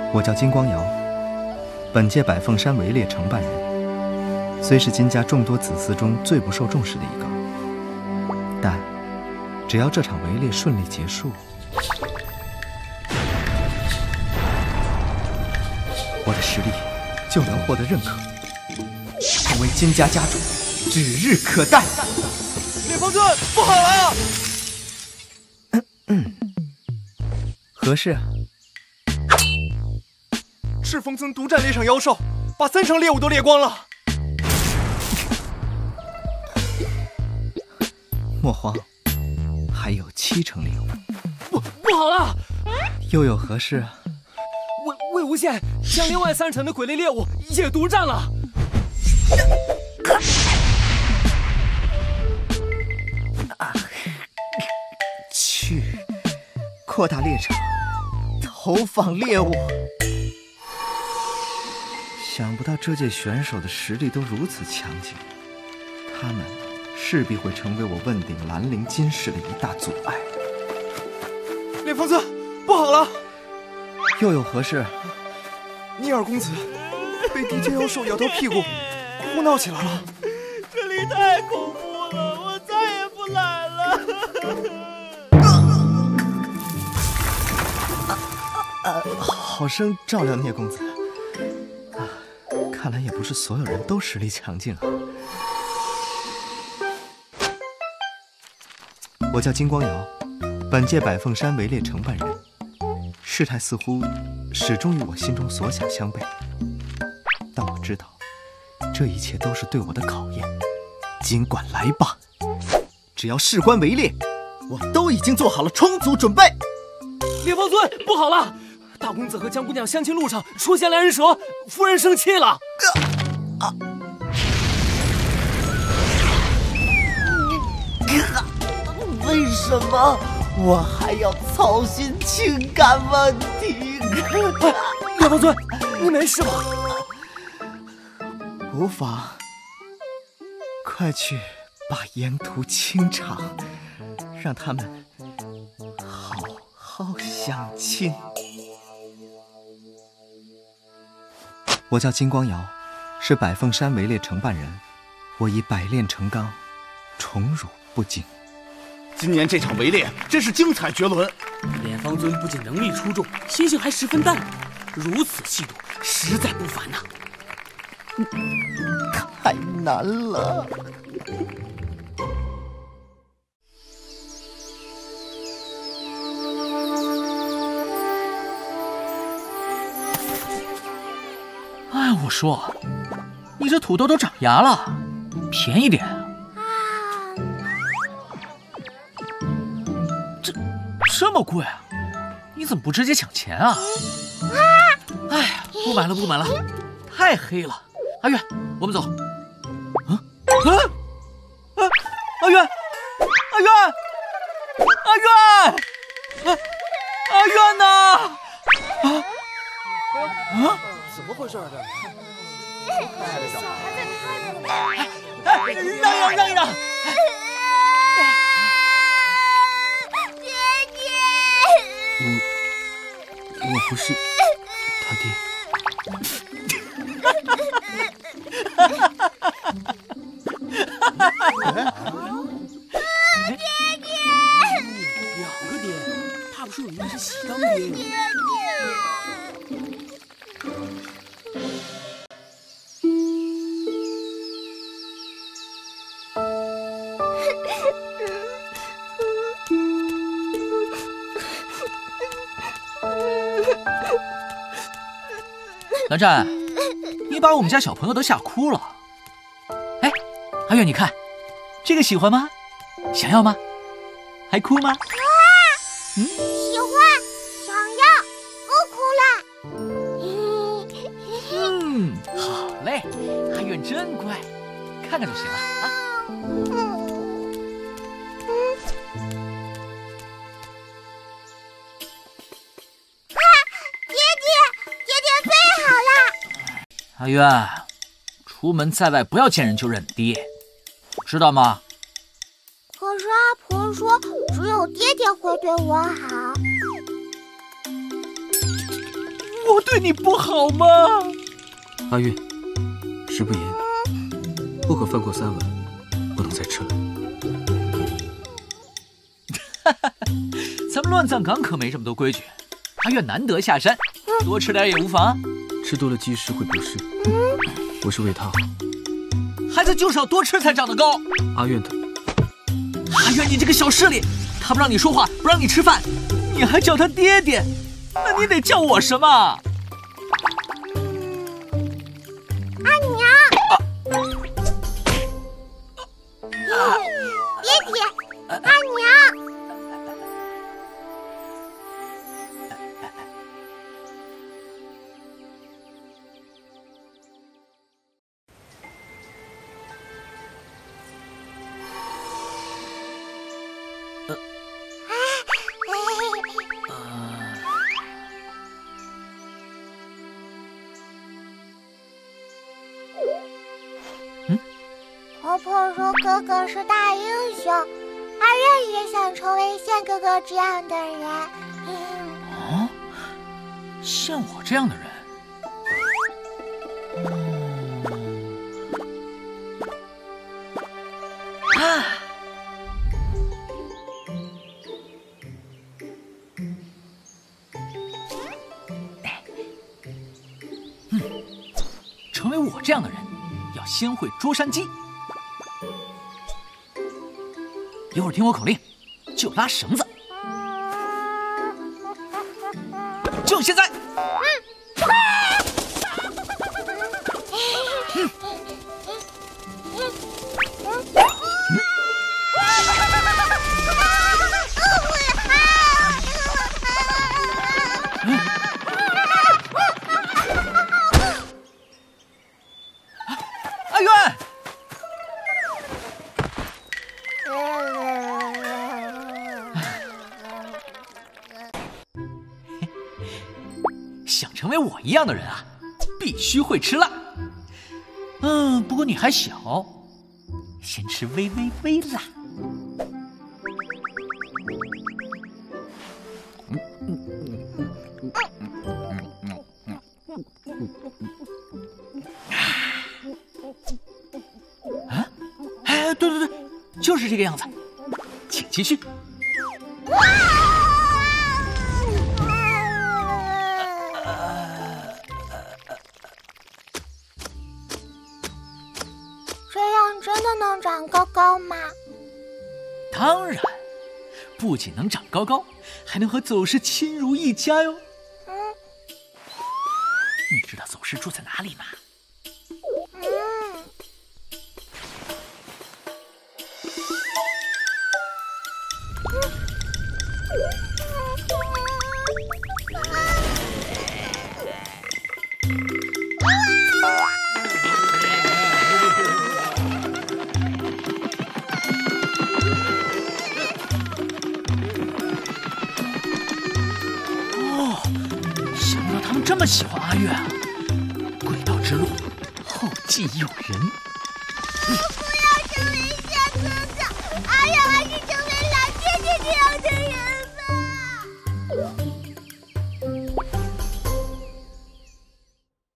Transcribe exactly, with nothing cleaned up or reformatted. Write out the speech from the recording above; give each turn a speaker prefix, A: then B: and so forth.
A: 我叫金光瑶，本届百凤山围猎承办人，虽是金家众多子嗣中最不受重视的一个，但只要这场围猎顺利结束，我的实力就能获得认可，成为金家家主，指日可待。
B: 猎方尊，不好了！
A: 嗯嗯，何事啊？
B: 赤峰尊独占猎场妖兽，把三成猎物都猎光了。
A: 莫慌，还有七成猎物。
B: 不不好了！
A: 又有何事啊？
B: 魏魏无羡将另外三成的傀儡猎物也独占了。
A: 啊！去扩大猎场，投放猎物。想不到这届选手的实力都如此强劲，他们势必会成为我问鼎兰陵金氏的一大阻碍。
B: 猎方尊，不好了！
A: 又有何事？
B: 尼尔公子被地阶妖兽咬到屁股，哭闹起来了。
C: 这里太恐怖了，我再也不来了。
A: 啊啊！好生照料聂公子。啊，看来也不是所有人都实力强劲啊。我叫金光瑶，本届百凤山围猎承办人。事态似乎始终与我心中所想相悖，但我知道，这一切都是对我的考验。尽管来吧，只要事关围猎，我都已经做好了充足准备。
B: 猎方尊，不好了！大公子和江姑娘相亲路上出现来人蛇，夫人生气了。啊啊
D: 为什么我还要操心情感问题？
B: 猎方尊，你没事吧？
A: 无妨，快去把沿途清场，让他们好好相亲。我叫金光瑶，是百凤山围猎承办人，我以百炼成钢，宠辱不惊。
E: 今年这场围猎真是精彩绝伦，
C: 猎方尊不仅能力出众，心性还十分淡然，如此气度，实在不凡呐、
D: 啊！太难了。
F: 哎，我说，你这土豆都长芽了，便宜点。这这么贵啊？你怎么不直接抢钱啊？哎呀，不买了不买了，太黑了。阿月，我们走。啊啊啊！阿月，阿月，阿月，啊阿月呢？啊啊！
B: 怎么回事啊？这
C: 哎，小孩子太
F: 哎，让一让，让一让！
G: 姐姐，
A: 我我不是他爹。
G: 爹爹，
C: 两个爹，怕不是有一个是喜当爹呀？
F: 蓝湛，你把我们家小朋友都吓哭了。哎，阿月，你看，这个喜欢吗？想要吗？还哭吗？
G: 嗯，喜欢，想要，不哭了。
F: 嗯，好嘞，阿月真乖，看看就行了啊。
G: 嗯
F: 阿月，出门在外不要见人就认爹，知道吗？
G: 可是阿婆说，只有爹爹会对我好。
F: 我对你不好吗？
B: 阿月，食不言，不可犯过三文，不能再吃了。
F: 哈哈，咱们乱葬岗可没这么多规矩。阿月难得下山，多吃点也无妨。
B: 吃多了积食会不适，我是为他好。
F: 孩子就是要多吃才长得高。
B: 阿月的。
F: 阿月，你这个小势力，他不让你说话，不让你吃饭，你还叫他爹爹，那你得叫我什么？
G: 阿娘，
F: 啊、
G: 爹爹，阿娘。婆婆说哥哥是大英雄，阿月也想成为像哥哥这样的人。
F: 哦，像我这样的人？嗯、啊！嗯，成为我这样的人，要先会捉山鸡。一会儿听我口令，就拉绳子，就现在！嗯嗯、阿渊。想成为我一样的人啊，必须会吃辣。嗯，不过你还小，先吃微微微辣。啊，哎，对对对，就是这个样子，请继续。
G: 真的能长高高吗？
F: 当然，不仅能长高高，还能和走失亲如一家哟。嗯，你知道走失住在哪里吗？
G: 嗯。
F: 这么喜欢阿月啊！轨道之路，后继有人。
G: 我不要成为像哥哥，阿月还是成为老爹爹这样的人吧。